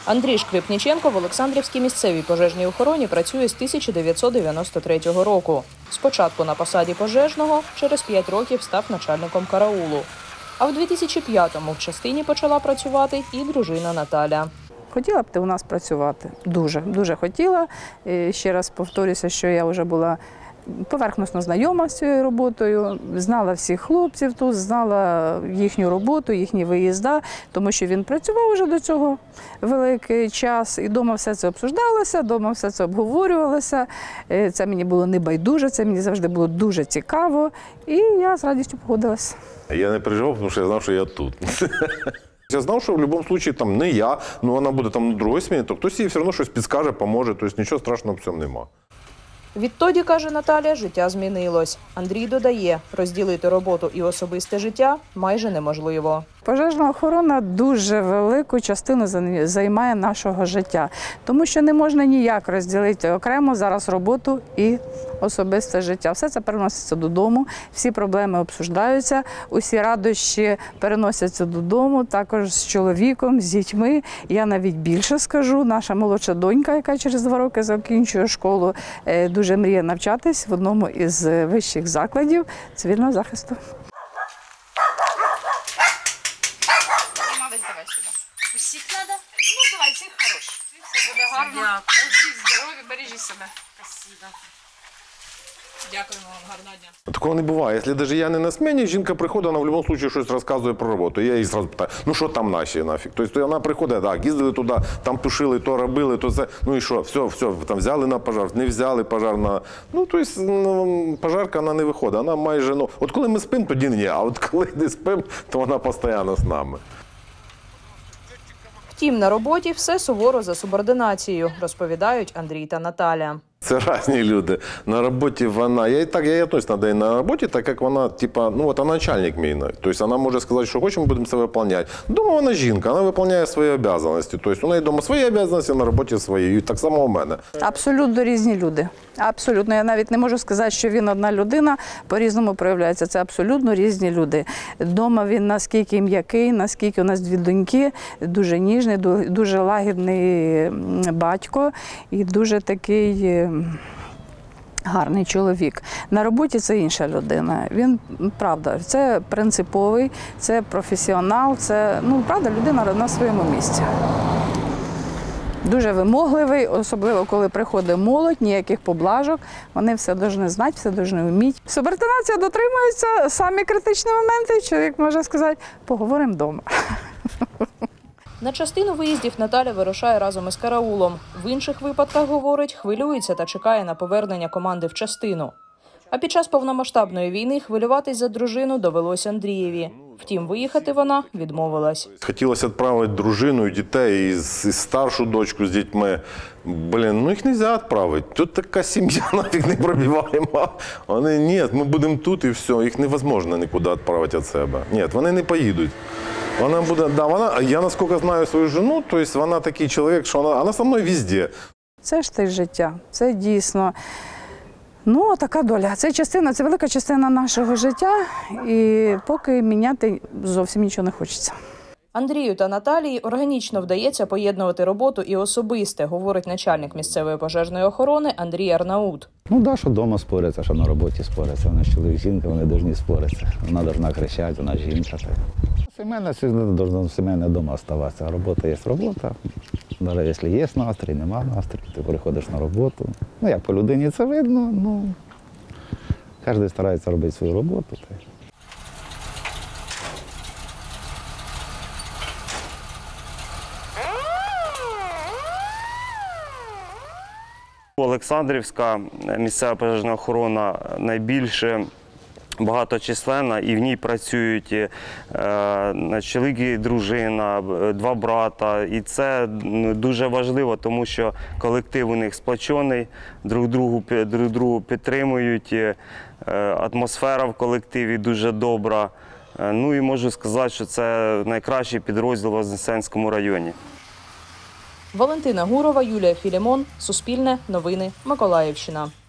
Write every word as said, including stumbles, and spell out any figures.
Андрій Шкрипніченко в Олександрівській місцевій пожежній охороні працює з тисяча дев'ятсот дев'яносто третього року. Спочатку на посаді пожежного, через п'ять років став начальником караулу. А в дві тисячі п'ятому в частині почала працювати і дружина Наталя. Хотіла б ти у нас працювати. Дуже, дуже хотіла. І ще раз повторюся, що я вже була поверхносно знайома з цією роботою, знала всіх хлопців тут, знала їхню роботу, їхні виїзда, тому що він працював вже до цього великий час. І вдома все це обсуждалося, вдома все це обговорювалося. Це мені було не байдуже, це мені завжди було дуже цікаво. І я з радістю погодилася. Я не переживав, тому що я знав, що я тут. Я знав, що в будь-якому випадку там не я, ну вона буде там на другій сміні, то хтось їй все одно щось підскаже, поможе, тобто нічого страшного в цьому нема. Відтоді, каже Наталя, життя змінилось. Андрій додає, розділити роботу і особисте життя майже неможливо. Пожежна охорона дуже велику частину займає нашого життя, тому що не можна ніяк розділити окремо зараз роботу і особисте життя. Все це переноситься додому, всі проблеми обсуждаються, усі радощі переносяться додому, також з чоловіком, з дітьми. Я навіть більше скажу, наша молодша донька, яка через два роки закінчує школу, дуже мріє навчатись в одному із вищих закладів цивільного захисту. Усіх треба? Ну, давай, всіх хорош. Все буде гарно. Всі здорові, бережіть себе. Спасибо. Дякуємо вам, гарного дня. Такого не буває. Якщо навіть я не на сміні, жінка приходить, вона в будь-якому випадку щось розказує про роботу. Я її одразу питаю, ну що там наші нафіг? Тобто вона приходить, так, їздили туди, там тушили, то робили, то це, ну і що, все, все, там взяли на пожар, не взяли пожар на... Ну, тобто, ну, пожарка, вона не виходить, вона майже, ну, от коли ми спимо, тоді ні, а от коли не спимо, то вона постійно з нами. Втім, на роботі все суворо за субординацією, розповідають Андрій та Наталя. Це різні люди. На роботі вона, я і так, я і относь на день на роботі, так як вона, типа, ну от вона начальник мій. Тобто вона може сказати, що хоче, ми будемо це виконувати. Дома вона жінка, вона виконує свої обов'язки. Тобто у неї вдома свої обов'язки, на роботі свої. І так само у мене. Абсолютно різні люди. Абсолютно. Я навіть не можу сказати, що він одна людина, по-різному проявляється. Це абсолютно різні люди. Дома він наскільки м'який, наскільки у нас дві доньки, дуже ніжний, дуже лагідний батько і дуже такий гарний чоловік. На роботі це інша людина. Він, правда, це принциповий, це професіонал, це, ну, правда, людина на своєму місці. Дуже вимогливий, особливо коли приходить молодь, ніяких поблажок. Вони все повинні знати, все повинні вміти. Субординація дотримується, самі критичні моменти, чоловік може сказати, поговоримо вдома. На частину виїздів Наталя вирушає разом із караулом. В інших випадках, говорить, хвилюється та чекає на повернення команди в частину. А під час повномасштабної війни хвилюватись за дружину довелося Андрієві. Втім, виїхати вона відмовилась. Хотілося відправити дружину і дітей, і старшу дочку з дітьми. Блін, ну їх не можна відправити. Тут така сім'я нафіг не пробиваємо. Вони, ні, ми будемо тут і все, їх невозможно нікуди відправити від себе. Ні, вони не поїдуть. Вона буде, да, вона, я наскільки знаю свою жену, то есть вона такий чоловік, що вона, вона зі мною везде. Це ж те життя, це дійсно, ну, така доля. Це частина, це велика частина нашого життя, і поки міняти зовсім нічого не хочеться. Андрію та Наталії органічно вдається поєднувати роботу і особисте, говорить начальник місцевої пожежної охорони Андрій Арнаут. Ну да, що вдома споряться, що на роботі споряться. Вона ж чоловік, жінка, вони повинні споритися. Вона повинна кричати, вона жінка. Сімейна, повинна сімейна вдома залишатися. Робота є робота. Навіть якщо є настрій, нема настрій, ти приходиш на роботу. Ну, як по людині це видно, ну, кожен старається робити свою роботу. Олександрівська місцева пожежна охорона найбільше багаточисленна, і в ній працюють е, чоловік і дружина, два брата. І це дуже важливо, тому що колектив у них сплочений, друг другу, друг другу підтримують, е, атмосфера в колективі дуже добра. Е, ну і можу сказати, що це найкращий підрозділ в Вознесенському районі. Валентина Гурова, Юлія Філімон, Суспільне, Новини, Миколаївщина.